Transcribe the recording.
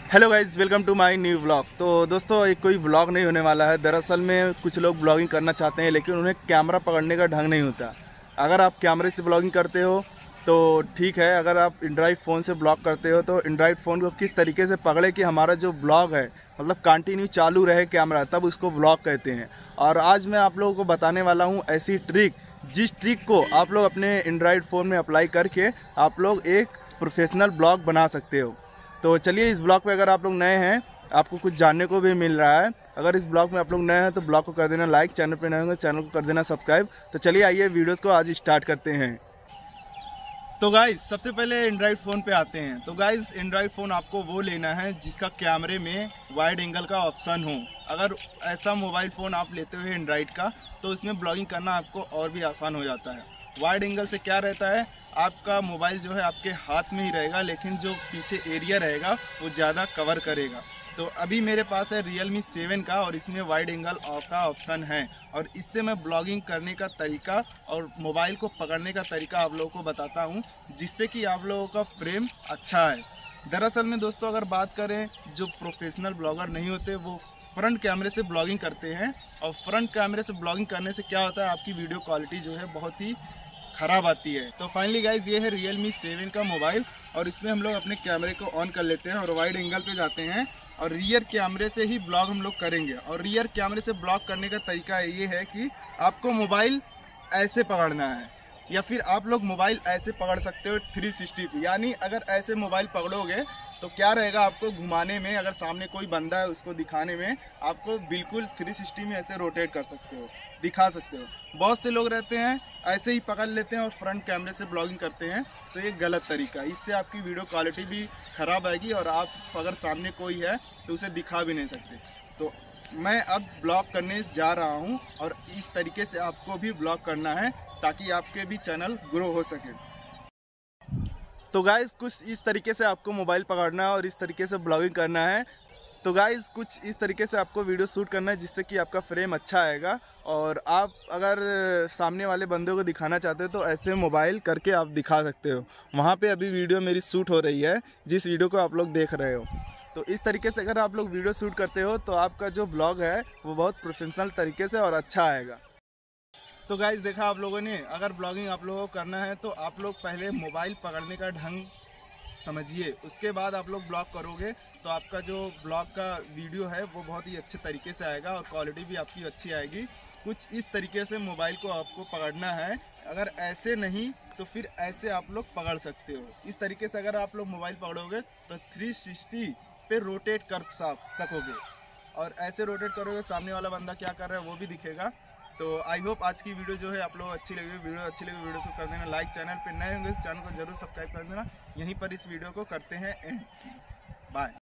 Hello guys, welcome to my new vlog. तो दोस्तों, एक कोई व्लॉग नहीं होने वाला है। दरअसल में कुछ लोग ब्लॉगिंग करना चाहते हैं लेकिन उन्हें कैमरा पकड़ने का ढंग नहीं होता। अगर आप कैमरे से ब्लॉगिंग करते हो तो ठीक है, अगर आप एंड्रॉइड फ़ोन से ब्लॉग करते हो तो एंड्रॉइड फ़ोन को किस तरीके से पकड़े कि हमारा जो ब्लॉग है मतलब कंटिन्यू चालू रहे कैमरा, तब उसको ब्लॉग कहते हैं। और आज मैं आप लोगों को बताने वाला हूँ ऐसी ट्रिक, जिस ट्रिक को आप लोग अपने एंड्रॉइड फ़ोन में अप्लाई करके आप लोग एक प्रोफेशनल ब्लॉग बना सकते हो। तो चलिए, इस ब्लॉग पे अगर आप लोग नए हैं, आपको कुछ जानने को भी मिल रहा है। अगर इस ब्लॉग में आप लोग नए हैं तो ब्लॉग को कर देना लाइक, चैनल पे नए होंगे चैनल को कर देना सब्सक्राइब। तो चलिए आइए वीडियोस को आज स्टार्ट करते हैं। तो गाइज, सबसे पहले एंड्रॉइड फ़ोन पे आते हैं। तो गाइज, एंड्रॉइड फ़ोन आपको वो लेना है जिसका कैमरे में वाइड एंगल का ऑप्शन हो। अगर ऐसा मोबाइल फ़ोन आप लेते हुए एंड्रॉइड का, तो इसमें ब्लॉगिंग करना आपको और भी आसान हो जाता है। वाइड एंगल से क्या रहता है, आपका मोबाइल जो है आपके हाथ में ही रहेगा, लेकिन जो पीछे एरिया रहेगा वो ज़्यादा कवर करेगा। तो अभी मेरे पास है Realme 7 का और इसमें वाइड एंगल का ऑप्शन है, और इससे मैं ब्लॉगिंग करने का तरीका और मोबाइल को पकड़ने का तरीका आप लोगों को बताता हूं, जिससे कि आप लोगों का फ्रेम अच्छा है। दरअसल में दोस्तों, अगर बात करें, जो प्रोफेशनल ब्लॉगर नहीं होते वो फ्रंट कैमरे से ब्लॉगिंग करते हैं, और फ्रंट कैमरे से ब्लॉगिंग करने से क्या होता है, आपकी वीडियो क्वालिटी जो है बहुत ही ख़राब आती है। तो फाइनली गाइज, ये है Realme 7 का मोबाइल, और इसमें हम लोग अपने कैमरे को ऑन कर लेते हैं और वाइड एंगल पे जाते हैं, और रियर कैमरे से ही ब्लॉग हम लोग करेंगे। और रियर कैमरे से ब्लॉग करने का तरीका ये है कि आपको मोबाइल ऐसे पकड़ना है, या फिर आप लोग मोबाइल ऐसे पकड़ सकते हो 360 पे। यानी अगर ऐसे मोबाइल पकड़ोगे तो क्या रहेगा, आपको घुमाने में, अगर सामने कोई बंदा है उसको दिखाने में, आपको बिल्कुल 360 में ऐसे रोटेट कर सकते हो, दिखा सकते हो। बहुत से लोग रहते हैं ऐसे ही पकड़ लेते हैं और फ्रंट कैमरे से ब्लॉगिंग करते हैं, तो ये गलत तरीका है। इससे आपकी वीडियो क्वालिटी भी ख़राब आएगी और आप अगर सामने कोई है तो उसे दिखा भी नहीं सकते। तो मैं अब ब्लॉग करने जा रहा हूँ, और इस तरीके से आपको भी ब्लॉग करना है ताकि आपके भी चैनल ग्रो हो सके। तो गाइज़, कुछ इस तरीके से आपको मोबाइल पकड़ना है और इस तरीके से ब्लॉगिंग करना है। तो गाइज़, कुछ इस तरीके से आपको वीडियो शूट करना है जिससे कि आपका फ्रेम अच्छा आएगा, और आप अगर सामने वाले बंदे को दिखाना चाहते हो तो ऐसे मोबाइल करके आप दिखा सकते हो। वहाँ पे अभी वीडियो मेरी शूट हो रही है, जिस वीडियो को आप लोग देख रहे हो। तो इस तरीके से अगर आप लोग वीडियो शूट करते हो तो आपका जो ब्लॉग है वो बहुत प्रोफेशनल तरीके से और अच्छा आएगा। तो गाइज, देखा आप लोगों ने, अगर ब्लॉगिंग आप लोगों को करना है तो आप लोग पहले मोबाइल पकड़ने का ढंग समझिए, उसके बाद आप लोग ब्लॉग करोगे तो आपका जो ब्लॉग का वीडियो है वो बहुत ही अच्छे तरीके से आएगा और क्वालिटी भी आपकी अच्छी आएगी। कुछ इस तरीके से मोबाइल को आपको पकड़ना है। अगर ऐसे नहीं तो फिर ऐसे आप लोग पकड़ सकते हो। इस तरीके से अगर आप लोग मोबाइल पकड़ोगे तो 360 पे रोटेट कर सकोगे, और ऐसे रोटेट करोगे सामने वाला बंदा क्या कर रहा है वो भी दिखेगा। तो आई होप आज की वीडियो जो है आप लोग अच्छी लगी। वीडियो को कर देना लाइक, चैनल पे नए होंगे तो चैनल को जरूर सब्सक्राइब कर देना। यहीं पर इस वीडियो को करते हैं एंड। बाय।